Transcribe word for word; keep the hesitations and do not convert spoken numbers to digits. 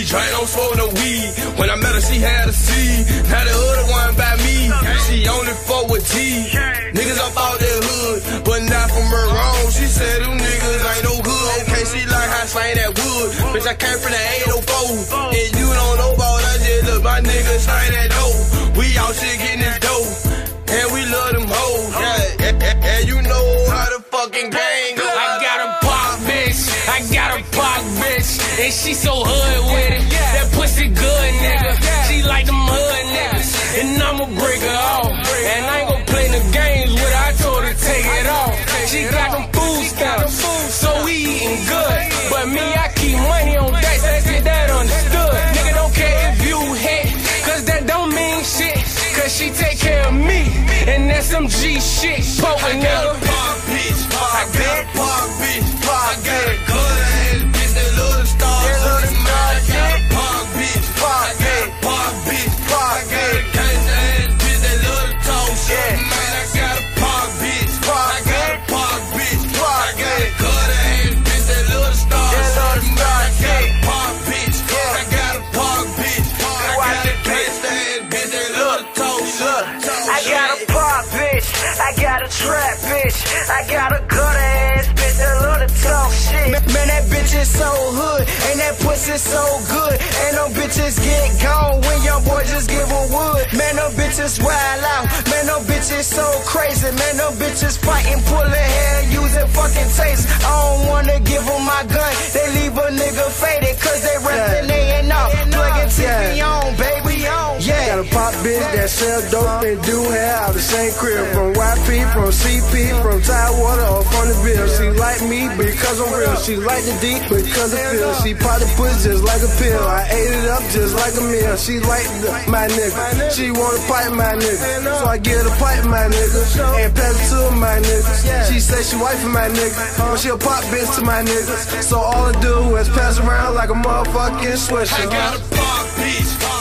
drink, don't smoke no weed. When I met her, she had a seed. Now the hood one by me. She only fuck with T. Niggas up out that hood, but not from her wrong. She said them niggas ain't no good. Okay, she like how I slang that wood. Bitch, I came from the eight oh four. And you don't know about that shit. Look, my niggas slang that dough. We out shit getting this dough. And we love them hoes. Yeah, and, and, and you know how the fucking gang go. I got a pop bitch. I got a pop bitch. And she so hood with it. That pussy good, nigga. She like them hood niggas. And I'ma break her off. And I ain't gon' play the games with her. I told her take it off. She got them food stamps. So we eating good. But me, I keep money on dice. Let's get that understood. Nigga don't care if you hit. Cause that don't mean shit. Cause she take care of me. And that's some G shit. Poker I got nigga. a pop bitch. I got a pop bitch. I got a good ass bitch that love the stars. I got a pop bitch. I got a pop bitch. I got a gangsta ass bitch that love the talk shit. Man, I got a pop bitch. I got a pop bitch. I got a good ass bitch that love the stars. I got a pop bitch. I got a pop bitch. I got a gangsta ass bitch that love the talk shit. I got a pop bitch, I got a trap bitch, I got a good ass bitch that love to talk shit. Man, man, that bitch is so hood, and that pussy so good. And them bitches get gone when young boy just give them wood. Man, them bitches wild out, man, them bitches so crazy. Man, them bitches fighting, pulling hair, using fucking tapes. I don't wanna give them my gun, they leave a nigga faded, cause they rapping, they ain't out. Plug it T V on, baby, on. Yeah. Got a pop bitch that sell dope and do hair out the same crib. From Y P, from C P, from Tidewater or from the bill. She like me because I'm real. She like the D because of feel. She pop the pussy just like a pill. I ate it up just like a meal. She like the, my nigga. She wanna pipe my nigga. So I give her the pipe my nigga and pass it to my nigga. She say she wife for my nigga, but she a pop bitch to my nigga. So all I do is pass around like a motherfucking swisher. I got a pop bitch.